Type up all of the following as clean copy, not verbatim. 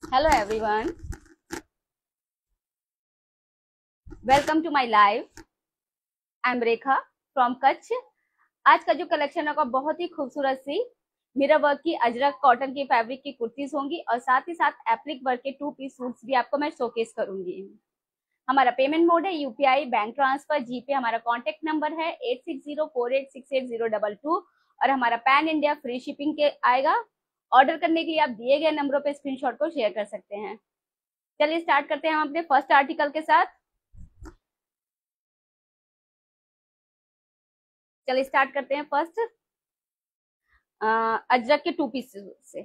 Hello everyone, welcome to my live. I'm Rekha from Kutch. आज का जो collection होगा बहुत ही खूबसूरत सी मिरर वर्क की अजरक कॉटन की फैब्रिक की कुर्तीज होंगी और साथ ही साथ एप्लिक वर्क के 2 पीस सूट्स भी आपको मैं शोकेस करूंगी। हमारा पेमेंट मोड है यूपीआई, बैंक ट्रांसफर, जीपे। हमारा कॉन्टेक्ट नंबर है 8604868022 और हमारा पैन इंडिया फ्री शिपिंग के आएगा। ऑर्डर करने के लिए आप दिए गए नंबरों पे स्क्रीनशॉट को शेयर कर सकते हैं। चलिए स्टार्ट करते हैं हम अपने फर्स्ट आर्टिकल के साथ। चलिए स्टार्ट करते हैं फर्स्ट अजरक के 2 पीस से।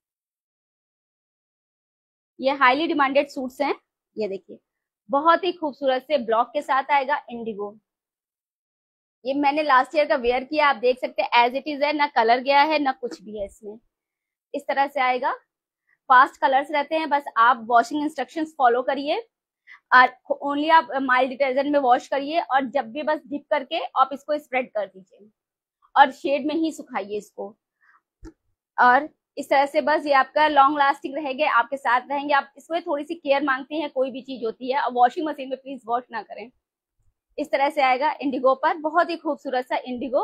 ये हाईली डिमांडेड सूट्स हैं। ये देखिए बहुत ही खूबसूरत से ब्लॉक के साथ आएगा इंडिगो। ये मैंने लास्ट ईयर का वेयर किया, आप देख सकते हैं एज इट इज है, ना कलर गया है ना कुछ भी है इसमें। इस तरह से आएगा। फास्ट कलर्स रहते हैं, बस आप वॉशिंग इंस्ट्रक्शंस फॉलो करिए और ओनली आप माइल्ड डिटर्जेंट में वॉश करिए और जब भी बस डिप करके आप इसको स्प्रेड कर दीजिए और शेड में ही सुखाइए इसको। और इस तरह से बस ये आपका लॉन्ग लास्टिंग रहेंगे, आपके साथ रहेंगे। आप इसमें थोड़ी सी केयर मांगती हैं, कोई भी चीज होती है, और वॉशिंग मशीन में प्लीज वॉश ना करें। इस तरह से आएगा इंडिगो पर, बहुत ही खूबसूरत सा इंडिगो।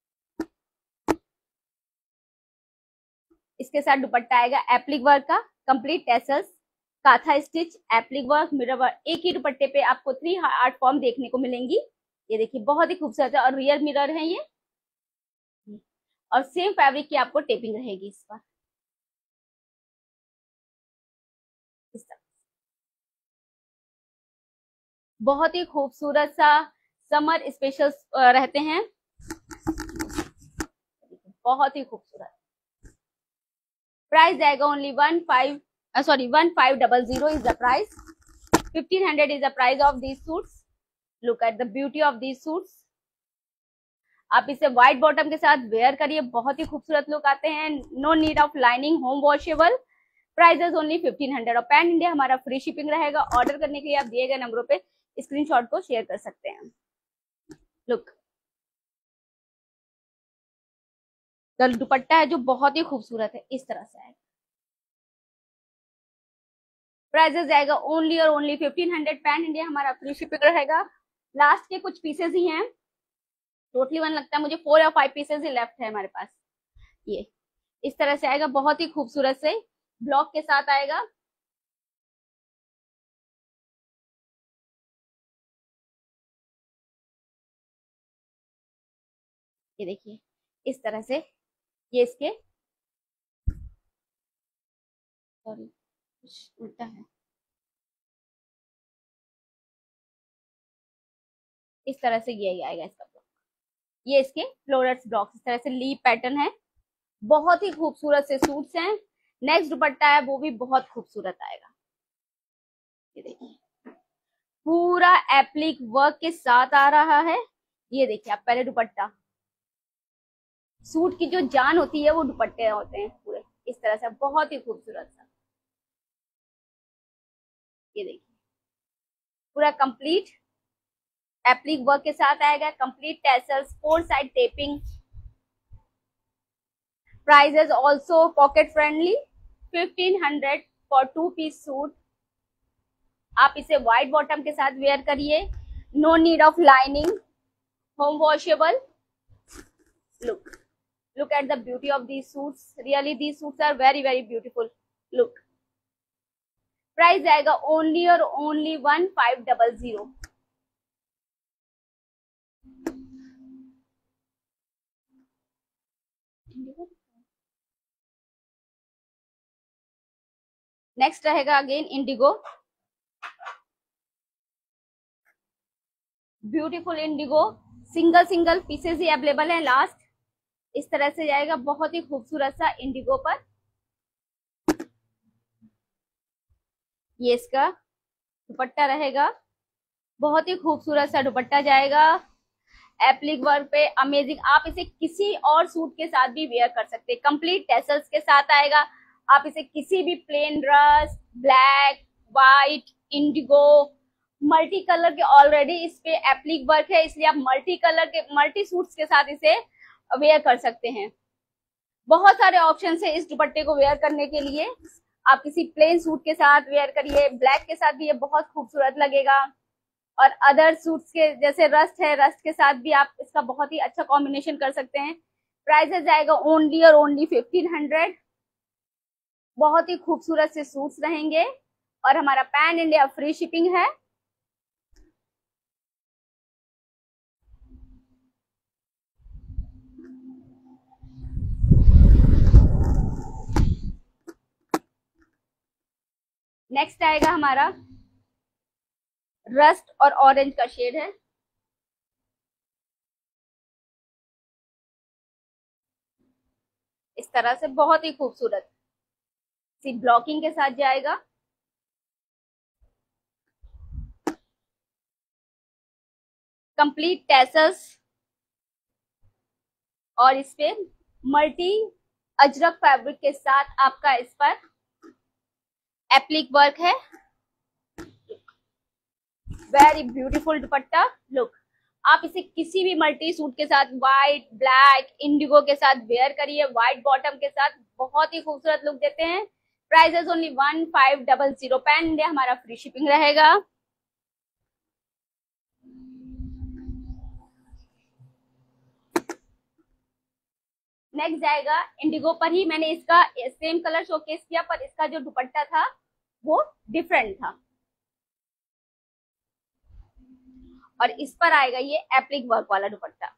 इसके साथ दुपट्टा आएगा एप्लिक वर्क का, कंप्लीट टेसल्स, काथा stitch, applique work, mirror work. एक ही दुपट्टे पे आपको 3 आर्ट फॉर्म देखने को मिलेंगी। ये देखिए बहुत ही खूबसूरत है और रियल मिरर है ये, और सेम फैब्रिक की आपको टेपिंग रहेगी इस पर। इस तरह बहुत ही खूबसूरत सा समर स्पेशल रहते हैं, बहुत ही खूबसूरत। प्राइस जाएगा only 1500 is the price. 1500 is the price of these suits. Look at the beauty of these suits. आप इसे व्हाइट बॉटम के साथ वेयर करिए, बहुत ही खूबसूरत लुक आते हैं। No need of lining, home washable. Prices only 1500 और पैन इंडिया हमारा फ्री शिपिंग रहेगा। ऑर्डर करने के लिए आप दिए गए नंबरों पे स्क्रीनशॉट को शेयर कर सकते हैं। लुक, दुपट्टा है जो बहुत ही खूबसूरत है, इस तरह से आएगा। प्राइजेस जाएगा ओनली और ओनली 1500। पैन इंडिया हमारा फ्री शिपिंग रहेगा। लास्ट के कुछ पीसेस ही हैं, टोटली वन लगता है मुझे 4 या 5 पीसेस ही लेफ्ट है हमारे पास। ये इस तरह से आएगा, बहुत ही खूबसूरत से ब्लॉक के साथ आएगा। ये देखिए इस तरह से, ये इसके सॉरी कुछ उल्टा है, इस तरह से ये आएगा इसका ब्लॉक। ये इसके फ्लोरल्स ब्लॉक इस तरह से लीफ पैटर्न है, बहुत ही खूबसूरत से सूट्स हैं। नेक्स्ट दुपट्टा है वो भी बहुत खूबसूरत आएगा। ये देखिए पूरा एप्लिक वर्क के साथ आ रहा है। ये देखिए आप पहले दुपट्टा, सूट की जो जान होती है वो दुपट्टे होते हैं पूरे, इस तरह से बहुत ही खूबसूरत सा। ये देखिए पूरा कंप्लीट एप्लिक वर्क के साथ आएगा, complete tassels, 4 side taping. Price is also pocket friendly, 1500 for 2 piece suit. आप इसे व्हाइट बॉटम के साथ वेयर करिए, no need of lining, home washable. Look at the beauty of these suits. Really these suits are very beautiful. Look, price आएगा only और only 1500। Next रहेगा again indigo, beautiful indigo. Single pieces ही available है last. इस तरह से जाएगा, बहुत ही खूबसूरत सा इंडिगो पर। ये इसका दुपट्टा रहेगा, बहुत ही खूबसूरत सा दुपट्टा जाएगा एप्लिक वर्क पे, अमेजिंग। आप इसे किसी और सूट के साथ भी वेयर कर सकते हैं, कंप्लीट टेसल्स के साथ आएगा। आप इसे किसी भी plain dress, black, white, indigo, multi colour के, ऑलरेडी इस पे एप्लिक वर्क है इसलिए आप मल्टी कलर के मल्टी सूट्स के साथ इसे वेयर कर सकते हैं। बहुत सारे ऑप्शन है इस दुपट्टे को वेयर करने के लिए। आप किसी प्लेन सूट के साथ वेयर करिए, ब्लैक के साथ भी ये बहुत खूबसूरत लगेगा। और अदर सूट्स के जैसे रस्ट है, रस्ट के साथ भी आप इसका बहुत ही अच्छा कॉम्बिनेशन कर सकते हैं। प्राइसेस जाएगा ओनली और ओनली 1500। बहुत ही खूबसूरत से सूट्स रहेंगे और हमारा पैन इंडिया फ्री शिपिंग है। नेक्स्ट आएगा हमारा रस्ट और ऑरेंज का शेड है। इस तरह से बहुत ही खूबसूरत सी ब्लॉकिंग के साथ जाएगा। कंप्लीट टैसल्स और इस पे मल्टी अजरक फैब्रिक के साथ आपका इस पर एप्लिक वर्क है। Very beautiful dupatta look. आप इसे किसी भी मल्टी सूट के साथ, व्हाइट, ब्लैक, इंडिगो के साथ वेयर करिए, व्हाइट बॉटम के साथ बहुत ही खूबसूरत लुक देते हैं। Prices only 1500। पैन इंडिया हमारा फ्री शिपिंग रहेगा। नेक्स्ट जाएगा इंडिगो पर ही, मैंने इसका सेम कलर शोकेस किया पर इसका जो दुपट्टा था वो डिफरेंट था। और इस पर आएगा ये एप्लिक वर्क वाला दुपट्टा,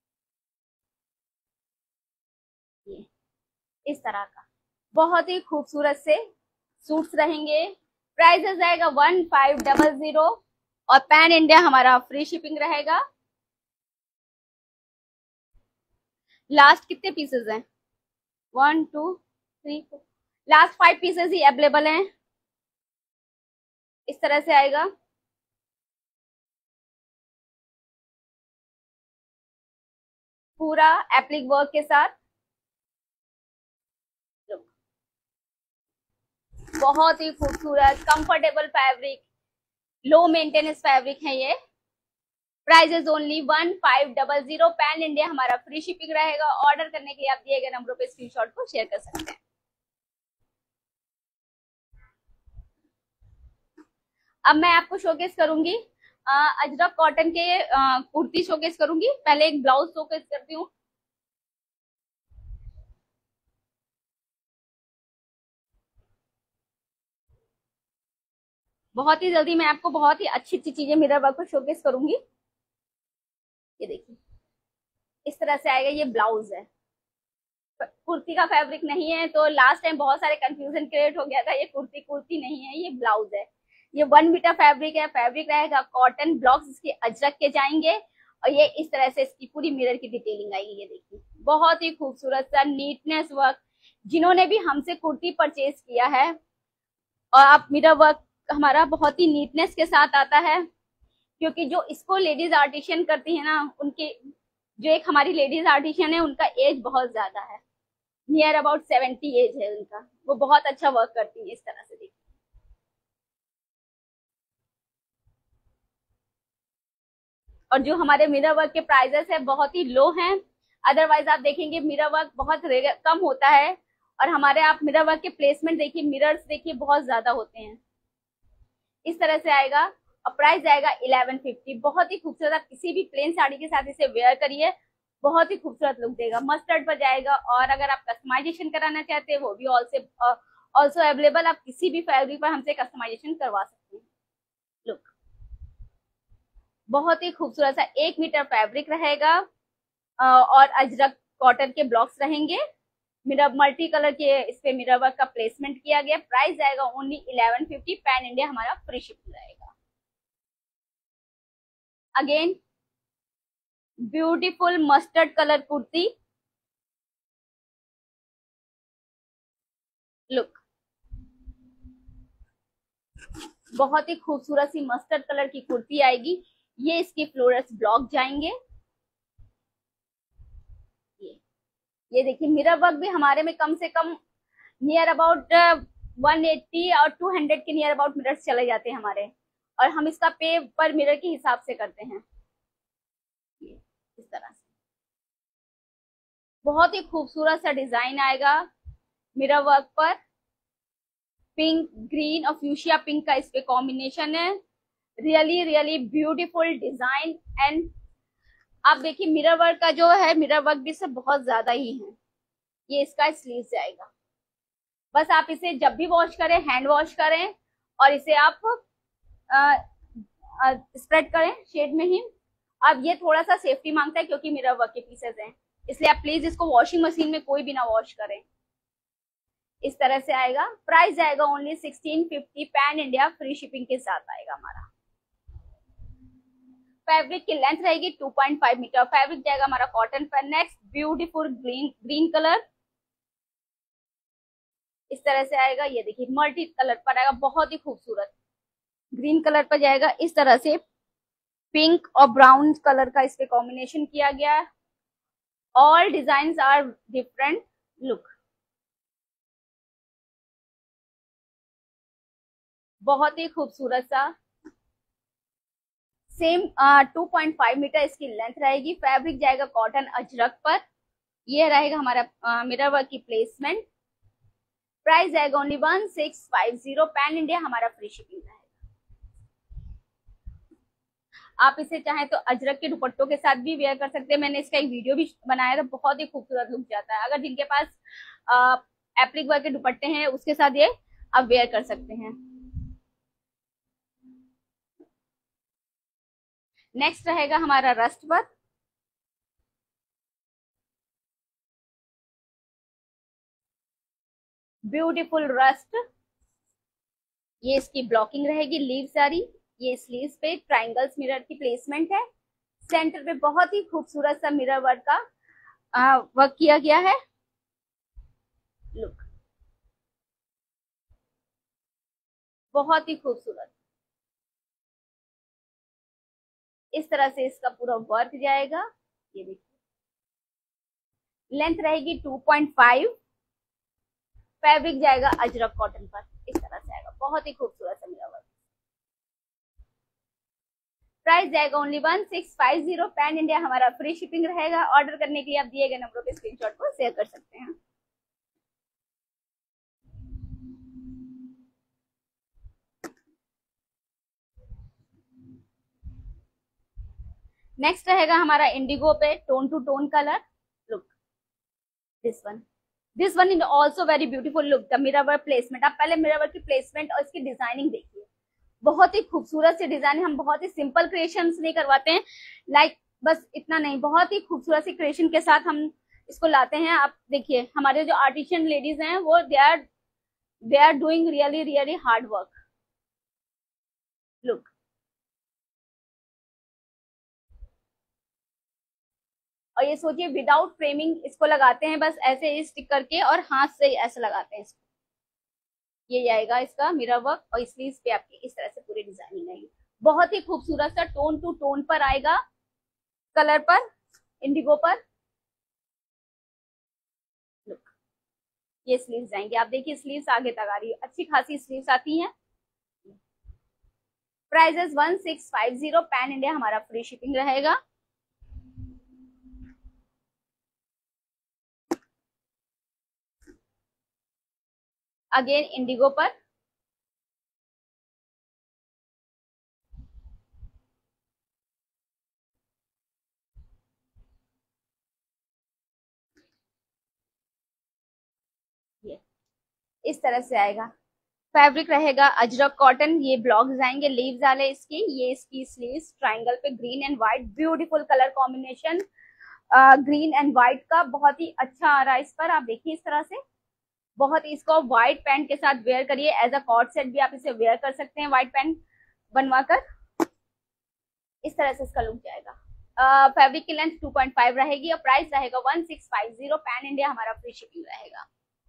ये इस तरह का बहुत ही खूबसूरत से सूट्स रहेंगे। प्राइस जाएगा 1500 और पैन इंडिया हमारा फ्री शिपिंग रहेगा। लास्ट कितने पीसेस हैं? 1 2 3 4, लास्ट 5 पीसेस ही अवेलेबल हैं। इस तरह से आएगा। पूरा एप्लिक वर्क के साथ बहुत ही खूबसूरत comfortable fabric, low maintenance fabric है ये। Prices only 1500। पैन इंडिया हमारा फ्री शिपिंग रहेगा। ऑर्डर करने के लिए आप दिए गए नंबरों पे स्क्रीनशॉट को शेयर कर सकते हैं। अब मैं आपको शोकेस करूंगी अजरक कॉटन के कुर्ती शोकेस करूंगी। पहले एक ब्लाउज शोकेस करती हूँ। बहुत ही जल्दी मैं आपको बहुत ही अच्छी अच्छी चीजें मिरर वर्क पर शोकेस करूंगी। ये देखिए इस तरह से आएगा। ये ब्लाउज है, कुर्ती का फैब्रिक नहीं है। तो लास्ट टाइम बहुत सारे कंफ्यूजन क्रिएट हो गया था। ये कुर्ती कुर्ती नहीं है, ये ब्लाउज है। ये 1 मीटर फैब्रिक है। फैब्रिक रहेगा कॉटन, ब्लॉक्स इसके अजरक के जाएंगे और ये इस तरह से इसकी पूरी मिरर की डिटेलिंग आएगी। ये देखिए बहुत ही खूबसूरत सा नीटनेस वर्क। जिन्होंने भी हमसे कुर्ती परचेज किया है और आप मिरर वर्क हमारा बहुत ही नीटनेस के साथ आता है, क्योंकि जो इसको लेडीज आर्टिशियन करती है ना, उनके जो एक हमारी लेडीज आर्टिशियन है उनका एज बहुत ज्यादा है, नियर अबाउट 70 एज है उनका। वो बहुत अच्छा वर्क करती है। इस तरह से देखिए और जो हमारे मिरर वर्क के प्राइजेस है बहुत ही लो हैं। अदरवाइज आप देखेंगे मिरर वर्क बहुत कम होता है और हमारे आप मिरर वर्क के प्लेसमेंट देखिए, मिरर्स देखिए बहुत ज्यादा होते हैं। इस तरह से आएगा और प्राइस आएगा 1150। बहुत ही खूबसूरत। आप किसी भी प्लेन साड़ी के साथ इसे वेयर करिए, बहुत ही खूबसूरत लुक देगा। मस्टर्ड पर जाएगा। और अगर आप कस्टमाइजेशन कराना चाहते हैं वो भी ऑल्सो अवेलेबल। आप किसी भी फैब्रिक पर हमसे कस्टमाइजेशन करवा सकते हैं। लुक बहुत ही खूबसूरत सा 1 मीटर फैब्रिक रहेगा और अजरक कॉटन के ब्लॉक्स रहेंगे। मिरर मल्टी कलर के इस पे मिरर वर्क का प्लेसमेंट किया गया। प्राइस जाएगा ओनली 1150। पैन इंडिया हमारा फ्री शिपिंग रहेगा। Again beautiful mustard colour kurti look. बहुत ही खूबसूरत सी मस्टर्ड कलर की कुर्ती आएगी। ये इसके फ्लोरल्स ब्लॉक जाएंगे। ये देखिए मिरर वर्क भी हमारे में कम से कम नियर अबाउट 180 और 200 के नियर अबाउट मिरर्स चले जाते हैं हमारे, और हम इसका पे पर मिरर के हिसाब से करते हैं। इस तरह से बहुत ही खूबसूरत सा डिजाइन आएगा मिरर वर्क पर। पिंक, ग्रीन और फ्यूशिया पिंक का इस पे कॉम्बिनेशन है। Really really beautiful design. And आप देखिए मिरर वर्क का जो है, मिरर वर्क भी से बहुत ज्यादा ही है। ये इसका स्लीव जाएगा। बस आप इसे जब भी वॉश करें, हैंड वॉश करें और इसे आप स्प्रेड करें शेड में ही। अब ये थोड़ा सा सेफ्टी मांगता है क्योंकि मिरर वर्क के पीसेस हैं, इसलिए आप प्लीज इसको वॉशिंग मशीन में कोई भी ना वॉश करें। इस तरह से आएगा। प्राइस आएगा only 1650, pan India, free shipping के साथ आएगा हमारा। फैब्रिक की लेंथ रहेगी 2.5 मीटर। फैब्रिक जाएगा हमारा कॉटन पर। नेक्स्ट ब्यूटीफुल ग्रीन कलर इस तरह से आएगा। ये देखिए मल्टी कलर पर आएगा, बहुत ही खूबसूरत ग्रीन कलर पर जाएगा। इस तरह से पिंक और ब्राउन कलर का इस पे कॉम्बिनेशन किया गया है। All design are different look. बहुत ही खूबसूरत सा सेम 2.5 मीटर इसकी लेंथ रहेगी। फैब्रिक जाएगा कॉटन अजरक पर। ये रहेगा हमारा मिरर वर्क की प्लेसमेंट। प्राइस जाएगा ओनली 1650, पैन इंडिया, हमारा फ्री शिपिंग रहेगा। आप इसे चाहें तो अजरक के दुपट्टों के साथ भी वेयर कर सकते हैं। मैंने इसका एक वीडियो भी बनाया था, बहुत ही खूबसूरत लुक जाता है। अगर जिनके पास एप्लिक वर्क के दुपट्टे हैं उसके साथ ये आप वेयर कर सकते हैं। नेक्स्ट रहेगा हमारा रस्ट वर्क। Beautiful rust. ये इसकी ब्लॉकिंग रहेगी लीव सारी। ये स्लीव्स पे ट्रायंगल्स मिरर की प्लेसमेंट है। सेंटर पे बहुत ही खूबसूरत सा मिरर वर्क का वर्क किया गया है। लुक बहुत ही खूबसूरत। इस तरह से इसका पूरा वर्क जाएगा। ये देखिए लेंथ रहेगी 2.5। फैब्रिक जाएगा अजरक कॉटन पर। इस तरह से आएगा, बहुत ही खूबसूरत सा मिरर वर्क। प्राइस जाएगा ओनली 1650, पैन इंडिया, हमारा फ्री शिपिंग रहेगा। ऑर्डर करने के लिए आप दिए गए नंबरों पे स्क्रीनशॉट को शेयर कर सकते हैं। नेक्स्ट रहेगा हमारा इंडिगो पे tone to tone colour. Look this one is also very beautiful. Look the mirror work placement. आप पहले मिरर वर्क की प्लेसमेंट और इसकी डिजाइनिंग देखिए, बहुत ही खूबसूरत सी डिजाइन। हम बहुत ही सिंपल क्रिएशंस नहीं करवाते हैं, लाइक बस इतना नहीं, बहुत ही खूबसूरत सी क्रिएशन के साथ हम इसको लाते हैं। आप देखिए हमारे जो आर्टिशियन लेडीज हैं वो they are doing really really hard work. Look और ये सोचिए विदाउट फ्रेमिंग इसको लगाते हैं, बस ऐसे स्टिक करके और हाथ से ऐसे लगाते हैं इसको। ये आएगा इसका मिरर वर्क और स्लीव्स पे आपकी इस तरह से पूरी डिजाइनिंग आएगी। बहुत ही खूबसूरत सा टोन टू टोन पर आएगा, कलर पर, इंडिगो पर। लुक ये स्लीव्स आएंगे। आप देखिए स्लीव्स आगे तक आ रही है, अच्छी खासी स्लीव्स आती हैं। प्राइजेस 1650, पैन इंडिया, हमारा फ्री शिपिंग रहेगा। अगेन इंडिगो पर। ये इस तरह से आएगा। फैब्रिक रहेगा अजरक कॉटन। ये ब्लॉक्स आएंगे लीव्स वाले इसकी। ये इसकी स्लीव्स ट्रायंगल पे green and white, beautiful colour combination green and white का, बहुत ही अच्छा आ रहा है इस पर। आप देखिए इस तरह से बहुत, इसको व्हाइट पैंट के साथ वेयर करिए, एज अ कॉर्ड सेट भी आप इसे वेयर कर सकते हैं व्हाइट पैंट बनवाकर। इस तरह से इसका लुक जाएगा। फैब्रिक की लेंथ 2.5 रहेगी और प्राइस रहेगा 1650, पैन इंडिया, हमारा फ्री शिपिंग रहेगा।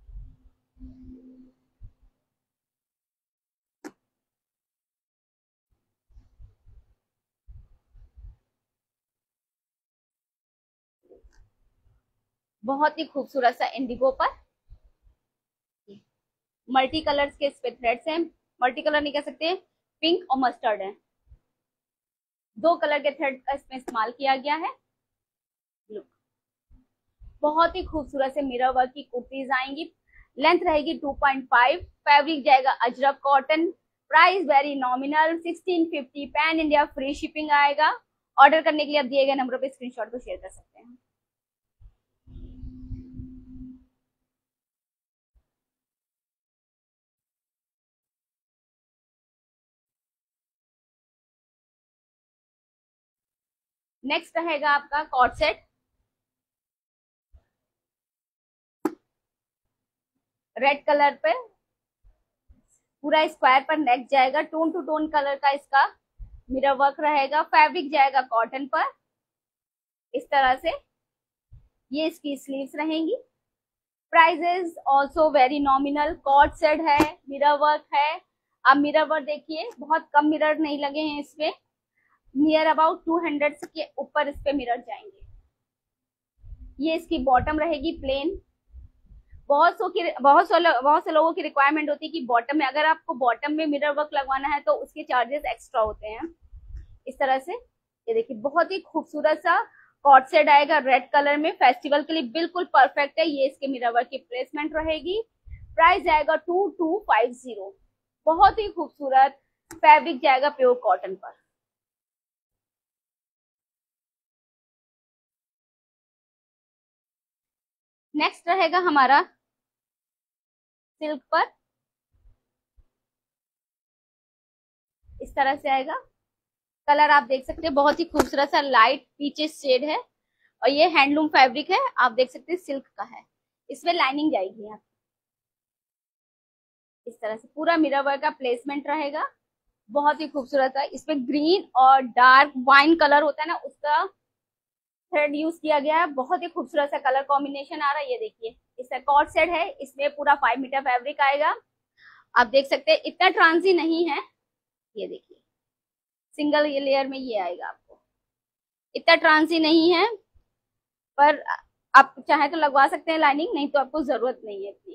बहुत ही खूबसूरत सा इंडिगो पर मल्टी कलर्स के इस पे थ्रेड्स हैं। मल्टी कलर नहीं कह सकते, पिंक और मस्टर्ड है, दो कलर के थ्रेड का इसमें इस्तेमाल किया गया है। लुक बहुत ही खूबसूरत से मिरर वर्क की कुर्तीज आएंगी। लेंथ रहेगी 2.5, फैब्रिक जाएगा ajrakh cotton, price very nominal 1650, pan India free shipping आएगा। ऑर्डर करने के लिए आप दिए गए नंबरों पे स्क्रीनशॉट को शेयर कर सकते हैं। नेक्स्ट रहेगा आपका कॉर्ड सेट, रेड कलर पे पूरा स्क्वायर पर नेक जाएगा, टोन टू टोन कलर का इसका मिरर वर्क रहेगा, फैब्रिक जाएगा कॉटन पर इस तरह से। ये इसकी स्लीव्स रहेंगी, prices also very nominal, coord set है, मिरर वर्क है। आप मिरर वर्क देखिए, बहुत कम मिरर नहीं लगे हैं इसपे, नियर अबाउट 200 के ऊपर इस पे मिरर जाएंगे। ये इसकी बॉटम रहेगी प्लेन। बहुत से लोगों की रिक्वायरमेंट होती है कि बॉटम में, अगर आपको बॉटम में मिरर वर्क लगवाना है तो उसके चार्जेस एक्स्ट्रा होते हैं। इस तरह से ये देखिए बहुत ही खूबसूरत सा कॉर्ड सेट आएगा रेड कलर में, फेस्टिवल के लिए बिल्कुल परफेक्ट है। ये इसके मिरर वर्क की प्लेसमेंट रहेगी, प्राइस जाएगा 2250, बहुत ही खूबसूरत, फैब्रिक जाएगा प्योर कॉटन पर। नेक्स्ट रहेगा हमारा सिल्क पर, इस तरह से आएगा। कलर आप देख सकते हैं, बहुत ही खूबसूरत सा लाइट पीचे शेड है, और ये हैंडलूम फैब्रिक है, आप देख सकते हैं सिल्क का है। इसमें लाइनिंग जाएगी यहाँ, इस तरह से पूरा मिरर वर्क का प्लेसमेंट रहेगा, बहुत ही खूबसूरत है। इसमें ग्रीन और डार्क वाइन कलर होता है ना, उसका थ्रेड यूज किया गया है, बहुत ही खूबसूरत सा कलर कॉम्बिनेशन आ रहा है। ये देखिए इसका कॉर्ड सेट है, इसमें पूरा 5 मीटर फैब्रिक आएगा। आप देख सकते हैं इतना ट्रांसी नहीं है, ये देखिए सिंगल लेयर में ये आएगा, आपको इतना ट्रांसी नहीं है, पर आप चाहे तो लगवा सकते हैं लाइनिंग, नहीं तो आपको जरूरत नहीं है इतनी।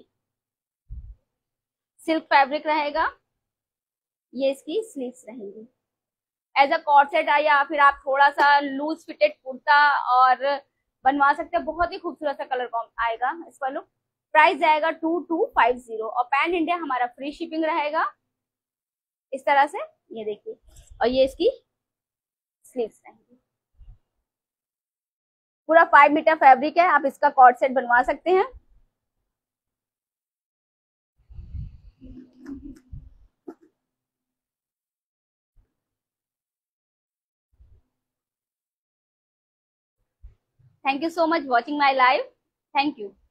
सिल्क फैब्रिक रहेगा, ये इसकी स्लीव्स रहेंगी एज अ कॉर्ड सेट, या फिर आप थोड़ा सा लूज फिटेड कुर्ता और बनवा सकते हैं। बहुत ही खूबसूरत सा कलर आएगा इसका लुक। प्राइस जाएगा 2250, और पैन इंडिया हमारा फ्री शिपिंग रहेगा इस तरह से। ये देखिए, और ये इसकी स्लीव्स रहेंगी, पूरा 5 मीटर फैब्रिक है, आप इसका कॉर्ड सेट बनवा सकते हैं। Thank you so much watching my live, thank you.